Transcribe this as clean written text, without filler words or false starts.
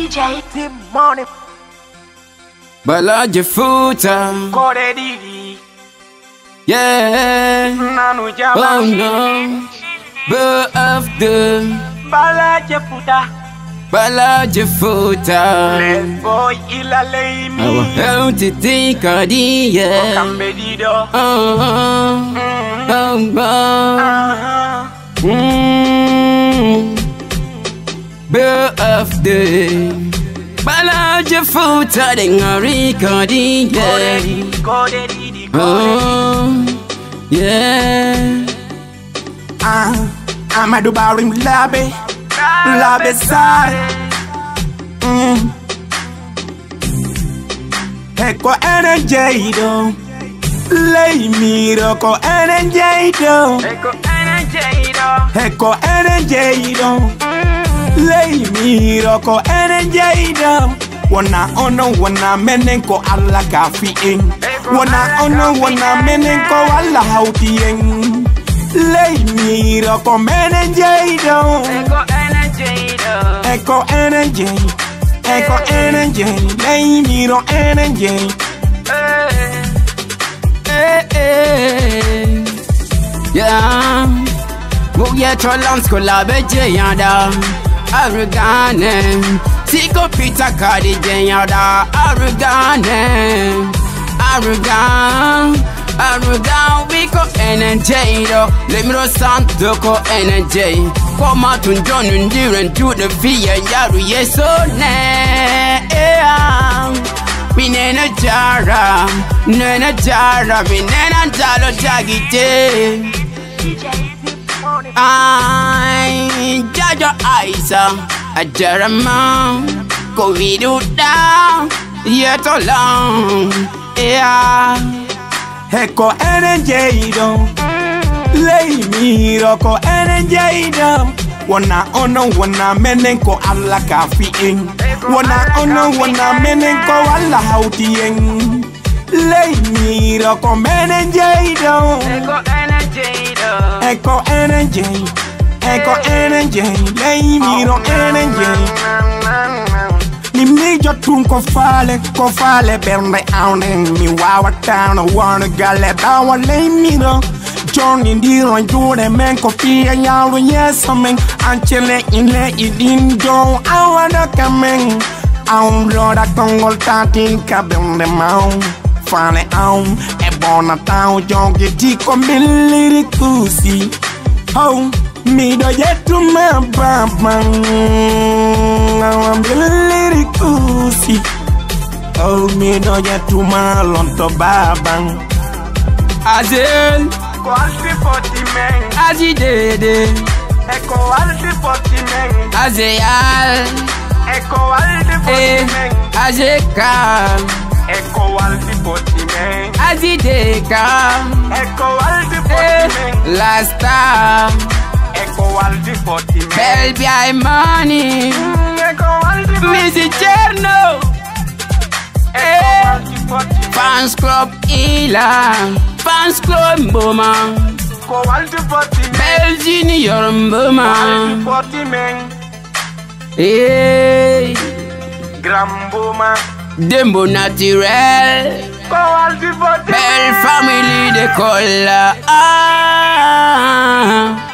DJ Team Money Balaje Futa Kore Didi Yeah Nanu Oh Jabang no Birthday Balaje Futa Balaje Futa Let's boy ila lay me Awa Hauti tika di yeah Kambe dido Birthday Balaje Futa denga recording yeah Kore Didi yeah Amadou Barim Labe Labe Sare Eko energy do Lay miro ko energy do Eko energy do Eko energy do Lay miro ko energy do Wana ono wana menen ko alla gafi ing Wana ono wana menen ko alla hauti ing Lay miro ko energy do Eko energy do Echo energy, echo energy, lay miro energy. Yeah Muye tolam skola beje yada Arugane Siko pita kadi je yada Arugane Arugane we ko energy do Lemro santo ko energy Koma tunjonu ndiren to the via yaru yeso ne Minena jara Minena jalo jagite Ay Jaja Isa Ajarama Kovidu down Yet along Echo energy do lay miro ko energy do Wana ono wana menen ko alla kafi ing Wana ono wana menen ko alla hauti ing Lay miro ko energy do Eko energy do Echo energy, echo energy, lay miro energy. Ni mi jotun ko fale bernde awnen mi wawa town wanna gale bawa lay miro. Johnny Diron Jure men ko pia yaru yes men anchele ile idindo I wanna come aun loda tongol tatin kabende mau fane aun e bona tau jonge ti ko miliri kusi oh mi do yetu me babang am miliri kusi oh mi do yetu ma lonto babang Azel Quality for the men Azidede Eko quality for the men Azeal Eko quality for the men Azeka Eko quality for the men Azideka Eko quality for the men Lasta Eko quality for the men Belbia money Eko quality for the men Missy Cherno Eko quality for the men Fans Club Ila Fans Club Mboma Quality for the men Belgini Yormboma Quality for the men Hey Gramboma Dembo Naturel Quality for the Belle men family de colla